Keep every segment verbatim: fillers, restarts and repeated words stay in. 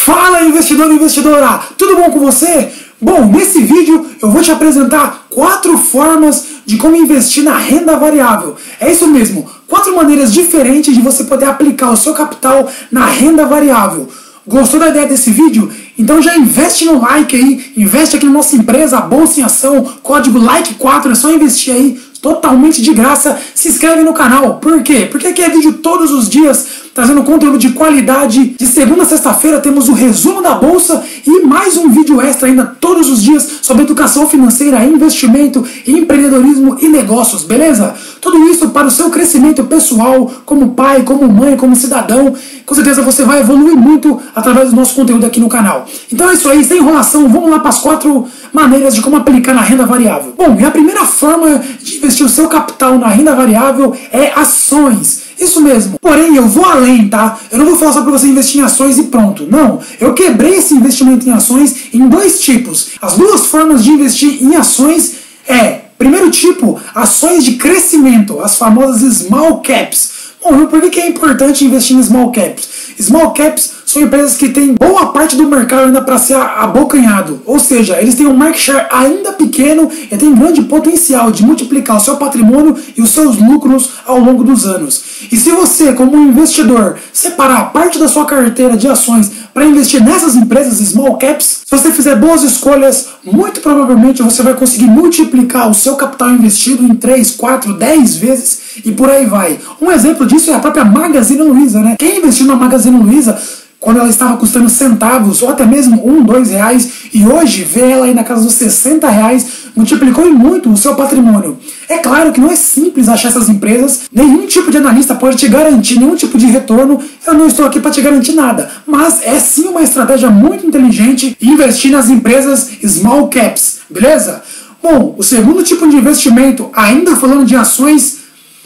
Fala, investidor e investidora! Tudo bom com você? Bom, nesse vídeo eu vou te apresentar quatro formas de como investir na renda variável. É isso mesmo, quatro maneiras diferentes de você poder aplicar o seu capital na renda variável. Gostou da ideia desse vídeo? Então já investe no like aí, investe aqui na nossa empresa, a Bolsa em Ação, código like quatro, é só investir aí, totalmente de graça. Se inscreve no canal, por quê? Porque aqui é vídeo todos os dias, trazendo conteúdo de qualidade. De segunda a sexta-feira temos o resumo da Bolsa e mais um vídeo extra ainda todos os dias sobre educação financeira, investimento, empreendedorismo e negócios, beleza? Tudo isso para o seu crescimento pessoal, como pai, como mãe, como cidadão. Com certeza você vai evoluir muito através do nosso conteúdo aqui no canal. Então é isso aí, sem enrolação, vamos lá para as quatro maneiras de como aplicar na renda variável. Bom, e a primeira forma de investir o seu capital na renda variável é ações. Isso mesmo. Porém, eu vou além, tá? Eu não vou falar só para você investir em ações e pronto. Não. Eu quebrei esse investimento em ações em dois tipos. As duas formas de investir em ações é, primeiro tipo, ações de crescimento, as famosas small caps. Bom, por que é importante investir em small caps? Small caps são empresas que têm boa parte do mercado ainda para ser abocanhado. Ou seja, eles têm um market share ainda pequeno e têm grande potencial de multiplicar o seu patrimônio e os seus lucros ao longo dos anos. E se você, como um investidor, separar parte da sua carteira de ações para investir nessas empresas small caps, se você fizer boas escolhas, muito provavelmente você vai conseguir multiplicar o seu capital investido em três, quatro, dez vezes e por aí vai. Um exemplo disso é a própria Magazine Luiza, né? Quem investiu na Magazine Luiza quando ela estava custando centavos ou até mesmo um, dois reais e hoje vê ela aí na casa dos sessenta reais, multiplicou em muito o seu patrimônio. É claro que não é simples achar essas empresas, nenhum tipo de analista pode te garantir nenhum tipo de retorno, eu não estou aqui para te garantir nada, mas é sim uma estratégia muito inteligente investir nas empresas small caps, beleza? Bom, o segundo tipo de investimento, ainda falando de ações,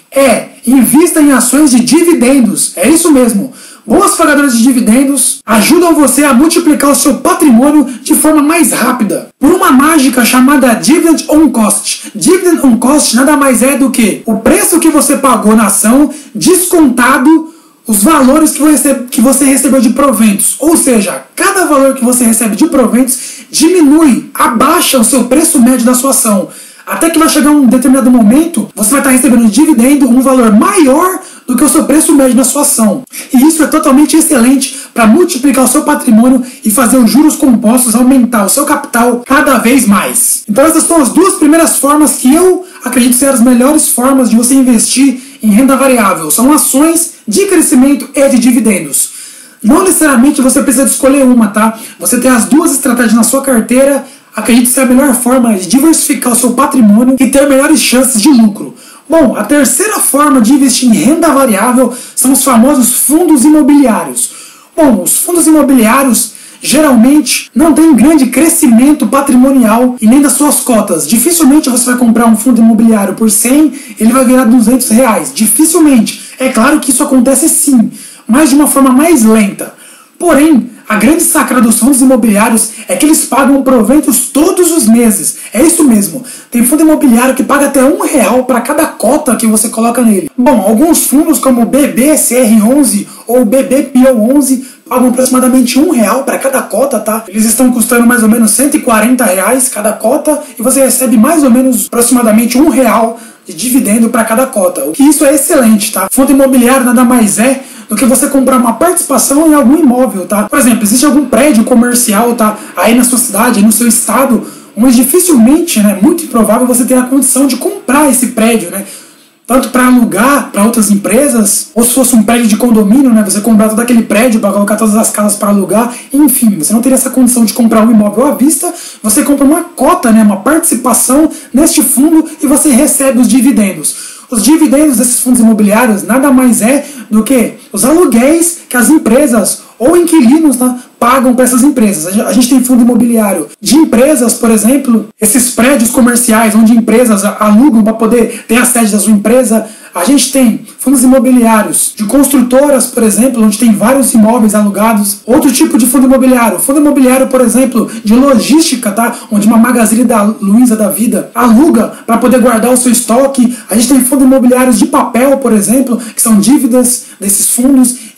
é invista em ações de dividendos, é isso mesmo. Boas pagadoras de dividendos ajudam você a multiplicar o seu patrimônio de forma mais rápida. Por uma mágica chamada Dividend on Cost. Dividend on Cost nada mais é do que o preço que você pagou na ação descontado os valores que você, que você recebeu de proventos. Ou seja, cada valor que você recebe de proventos diminui, abaixa o seu preço médio da sua ação. Até que vai chegar um determinado momento, você vai estar recebendo de dividendo um valor maior do que o seu preço médio da sua ação. E isso é totalmente excelente para multiplicar o seu patrimônio e fazer os juros compostos aumentar o seu capital cada vez mais. Então essas são as duas primeiras formas que eu acredito ser as melhores formas de você investir em renda variável. São ações de crescimento e de dividendos. Não necessariamente você precisa de escolher uma, tá? Você tem as duas estratégias na sua carteira. Acredito ser a melhor forma de diversificar o seu patrimônio e ter melhores chances de lucro. Bom, a terceira forma de investir em renda variável são os famosos fundos imobiliários. Bom, os fundos imobiliários geralmente não têm grande crescimento patrimonial e nem das suas cotas. Dificilmente você vai comprar um fundo imobiliário por cem, ele vai virar duzentos reais. Dificilmente. É claro que isso acontece sim, mas de uma forma mais lenta. Porém, a grande sacada dos fundos imobiliários é que eles pagam proventos todos os meses. É isso mesmo. Tem fundo imobiliário que paga até um real para cada cota que você coloca nele. Bom, alguns fundos como o B B C R onze ou o B B P O onze pagam aproximadamente um real para cada cota, tá? Eles estão custando mais ou menos cento e quarenta reais cada cota e você recebe mais ou menos aproximadamente um real de dividendo para cada cota. O que isso é excelente, tá? Fundo imobiliário nada mais é do que você comprar uma participação em algum imóvel, tá? Por exemplo, existe algum prédio comercial, tá? Aí na sua cidade, aí no seu estado, onde dificilmente, né, muito improvável você tenha a condição de comprar esse prédio, né? Tanto para alugar para outras empresas, ou se fosse um prédio de condomínio, né, você comprar todo aquele prédio para colocar todas as casas para alugar, enfim, você não teria essa condição de comprar um imóvel à vista, você compra uma cota, né, uma participação neste fundo e você recebe os dividendos. Os dividendos desses fundos imobiliários nada mais é do que os aluguéis que as empresas ou inquilinos, né, pagam para essas empresas. A gente tem fundo imobiliário de empresas, por exemplo, esses prédios comerciais onde empresas alugam para poder ter a sede da sua empresa. A gente tem fundos imobiliários de construtoras, por exemplo, onde tem vários imóveis alugados. Outro tipo de fundo imobiliário, fundo imobiliário, por exemplo, de logística, tá? Onde uma Magazine da Luiza da vida aluga para poder guardar o seu estoque. A gente tem fundos imobiliários de papel, por exemplo, que são dívidas desses fundos.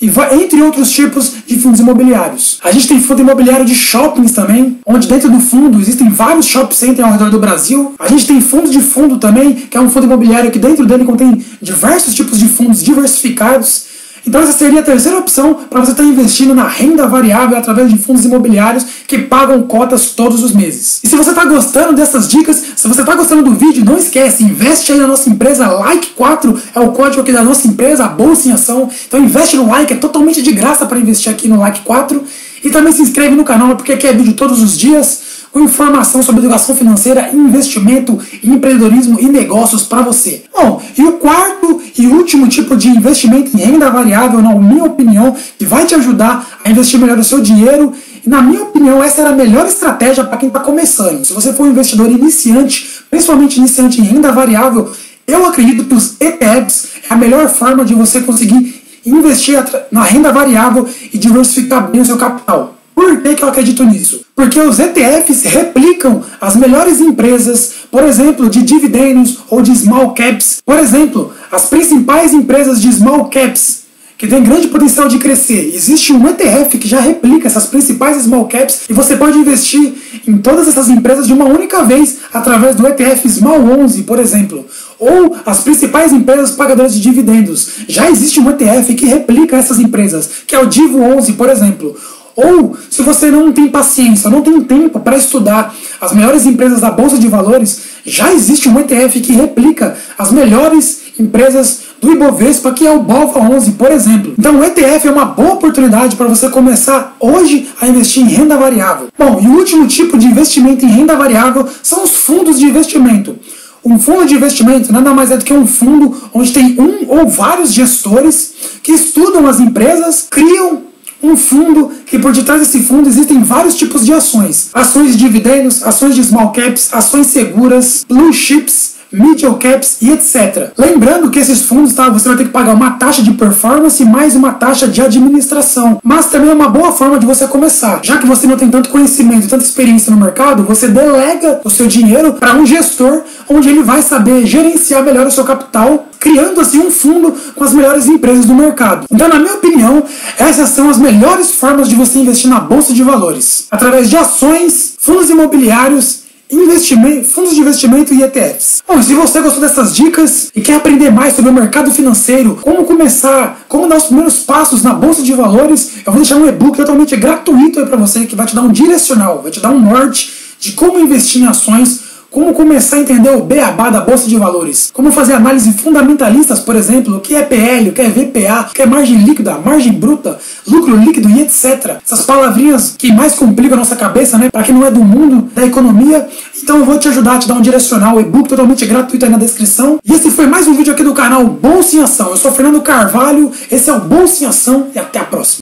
e vai, entre outros tipos de fundos imobiliários. A gente tem fundo imobiliário de shoppings também, onde dentro do fundo existem vários shopping centers ao redor do Brasil. A gente tem fundo de fundo também, que é um fundo imobiliário que dentro dele contém diversos tipos de fundos diversificados. Então essa seria a terceira opção para você estar investindo na renda variável através de fundos imobiliários que pagam cotas todos os meses. E se você está gostando dessas dicas, se você está gostando do vídeo, não esquece, investe aí na nossa empresa, like quatro é o código aqui da nossa empresa, a Bolsa em Ação. Então investe no like, é totalmente de graça para investir aqui no like quatro. E também se inscreve no canal, porque aqui é vídeo todos os dias, com informação sobre educação financeira, investimento, empreendedorismo e negócios para você. Bom, e o quarto e último tipo de investimento em renda variável, na minha opinião, que vai te ajudar a investir melhor o seu dinheiro, e na minha opinião essa era a melhor estratégia para quem está começando. Se você for um investidor iniciante, principalmente iniciante em renda variável, eu acredito que os E T Fs é a melhor forma de você conseguir investir na renda variável e diversificar bem o seu capital. Por que que eu acredito nisso? Porque os E T Fs replicam as melhores empresas, por exemplo, de dividendos ou de small caps. Por exemplo, as principais empresas de small caps, que tem grande potencial de crescer. Existe um E T F que já replica essas principais small caps e você pode investir em todas essas empresas de uma única vez através do E T F Small onze, por exemplo. Ou as principais empresas pagadoras de dividendos. Já existe um E T F que replica essas empresas, que é o Divo onze, por exemplo. Ou, se você não tem paciência, não tem tempo para estudar as melhores empresas da Bolsa de Valores, já existe um E T F que replica as melhores empresas do Ibovespa, que é o Bova onze, por exemplo. Então o E T F é uma boa oportunidade para você começar hoje a investir em renda variável. Bom, e o último tipo de investimento em renda variável são os fundos de investimento. Um fundo de investimento nada mais é do que um fundo onde tem um ou vários gestores que estudam as empresas, criam um fundo que por detrás desse fundo existem vários tipos de ações. Ações de dividendos, ações de small caps, ações seguras, blue chips, middle caps e etcétera. Lembrando que esses fundos, tá, você vai ter que pagar uma taxa de performance mais uma taxa de administração. Mas também é uma boa forma de você começar. Já que você não tem tanto conhecimento, tanta experiência no mercado, você delega o seu dinheiro para um gestor onde ele vai saber gerenciar melhor o seu capital, criando assim um fundo com as melhores empresas do mercado. Então, na minha opinião, essas são as melhores formas de você investir na Bolsa de Valores. Através de ações, fundos imobiliários, investimento, fundos de investimento e E T Fs. Bom, se você gostou dessas dicas e quer aprender mais sobre o mercado financeiro, como começar, como dar os primeiros passos na Bolsa de Valores, eu vou deixar um e-book totalmente gratuito aí para você, que vai te dar um direcional, vai te dar um norte de como investir em ações, como começar a entender o beabá da Bolsa de Valores, como fazer análise fundamentalistas, por exemplo, o que é P L, o que é V P A, o que é margem líquida, margem bruta, lucro líquido e etcétera. Essas palavrinhas que mais complicam a nossa cabeça, né, para quem não é do mundo da economia. Então eu vou te ajudar a te dar um direcional, e-book totalmente gratuito aí na descrição. E esse foi mais um vídeo aqui do canal Bolsa em Ação. Eu sou Fernando Carvalho, esse é o Bolsa em Ação e até a próxima.